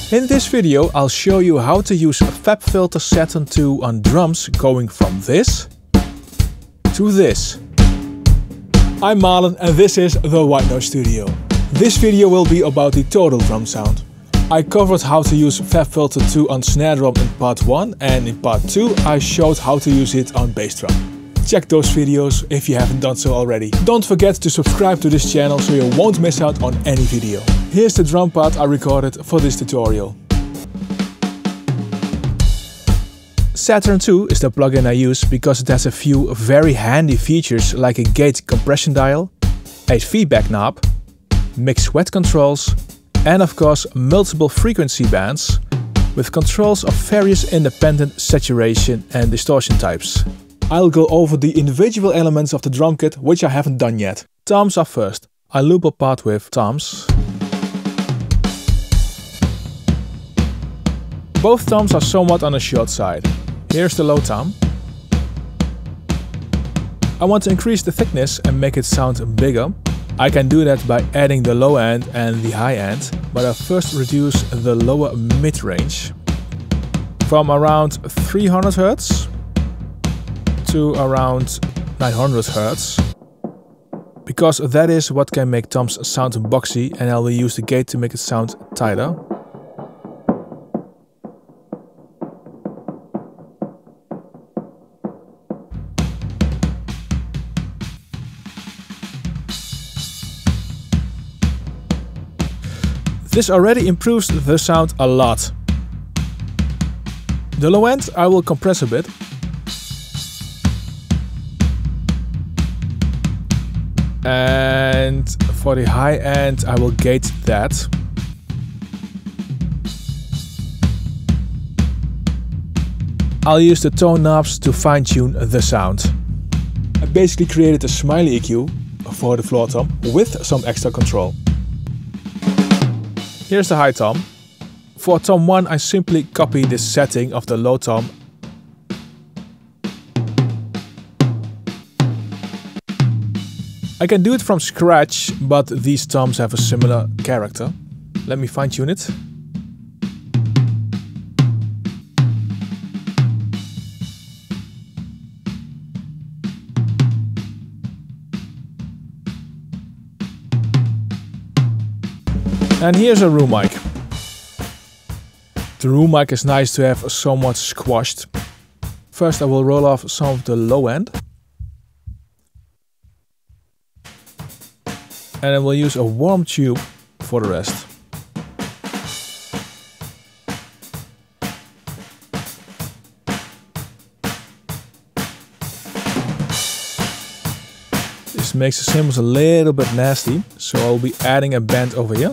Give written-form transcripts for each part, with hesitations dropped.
In this video I'll show you how to use FabFilter Saturn II on drums going from this to this. I'm Marlon and this is the White Noise Studio. This video will be about the total drum sound. I covered how to use FabFilter 2 on snare drum in part 1 and in part 2 I showed how to use it on bass drum. Check those videos if you haven't done so already. Don't forget to subscribe to this channel so you won't miss out on any video. Here's the drum part I recorded for this tutorial. Saturn II is the plugin I use because it has a few very handy features like a gate compression dial, a feedback knob, mix wet controls, and of course multiple frequency bands with controls of various independent saturation and distortion types. I'll go over the individual elements of the drum kit which I haven't done yet. Toms are first. I loop a part with toms. Both toms are somewhat on the short side. Here's the low tom. I want to increase the thickness and make it sound bigger. I can do that by adding the low end and the high end, but I'll first reduce the lower mid-range from around 300 Hz to around 900 Hz, because that is what can make toms sound boxy, and I will use the gate to make it sound tighter. This already improves the sound a lot. The low end I will compress a bit. And for the high end I will gate that. I'll use the tone knobs to fine-tune the sound. I basically created a smiley EQ for the floor tom with some extra control. Here's the high tom. For tom 1 I simply copy this setting of the low tom. I can do it from scratch, but these toms have a similar character. Let me fine tune it. And here's a room mic. The room mic is nice to have somewhat squashed. First I will roll off some of the low end. And I will use a warm tube for the rest. This makes the cymbals a little bit nasty, so I'll be adding a bend over here.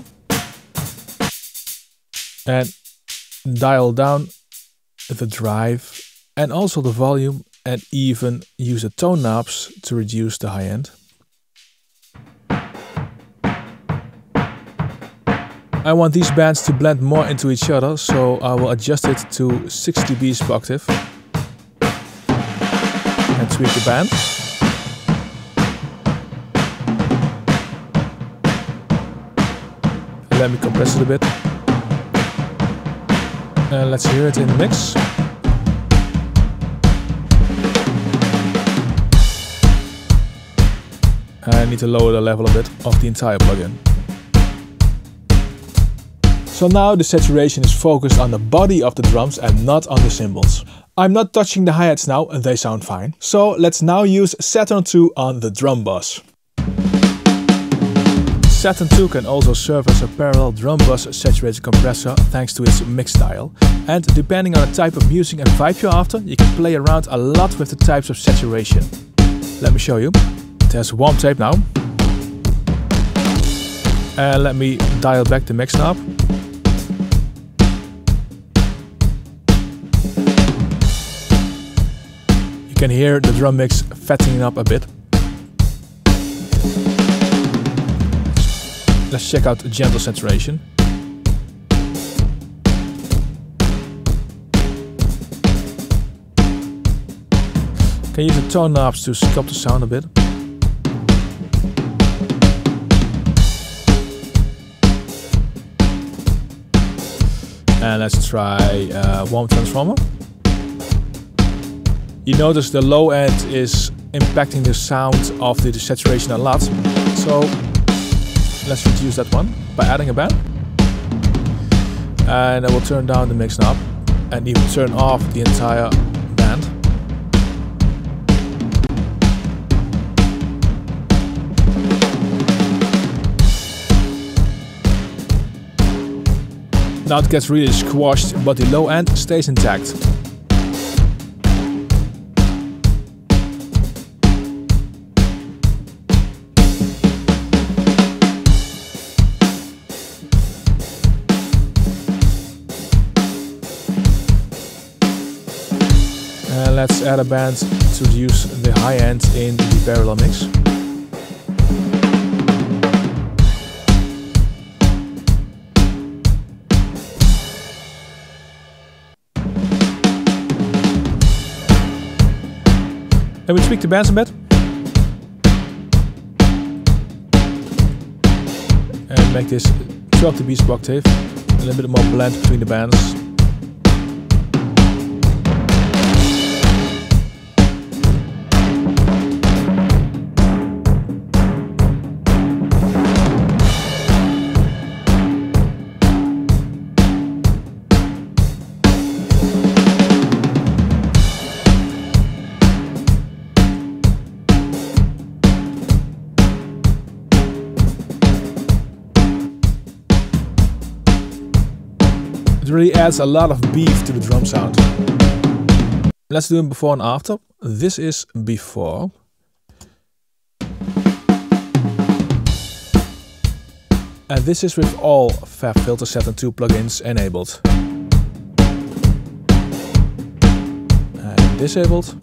And dial down the drive and also the volume, and even use the tone knobs to reduce the high end. I want these bands to blend more into each other, so I will adjust it to 6 dBs per octave and tweak the band. Let me compress it a bit. And let's hear it in the mix. I need to lower the level a bit of the entire plugin. So now the saturation is focused on the body of the drums and not on the cymbals. I'm not touching the hi-hats now and they sound fine. So let's now use Saturn II on the drum bus. Saturn II can also serve as a parallel drum bus saturated compressor thanks to its mix dial. And depending on the type of music and vibe you're after, you can play around a lot with the types of saturation. Let me show you. It has warm tape now. And let me dial back the mix knob. You can hear the drum mix fattening up a bit. Let's check out gentle saturation. Can use the tone knobs to sculpt the sound a bit. And let's try warm transformer. You notice the low end is impacting the sound of the saturation a lot. So let's reduce that one by adding a band. And I will turn down the mix knob and even turn off the entire band. Now it gets really squashed, but the low end stays intact. And let's add a band to reduce the high end in the parallel mix. And we tweak the bands a bit. And make this 12 dB octave. A little bit more blend between the bands. It really adds a lot of beef to the drum sound. Let's do it before and after. This is before. And this is with all FabFilter Saturn II plugins enabled. And disabled.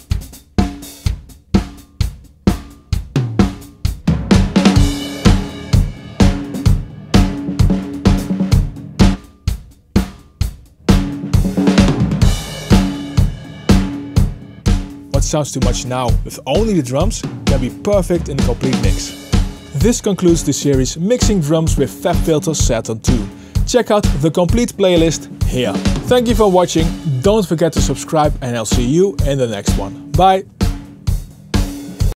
What sounds too much now with only the drums can be perfect in a complete mix. This concludes the series Mixing Drums with FabFilter Saturn II. Check out the complete playlist here. Thank you for watching, don't forget to subscribe and I'll see you in the next one. Bye!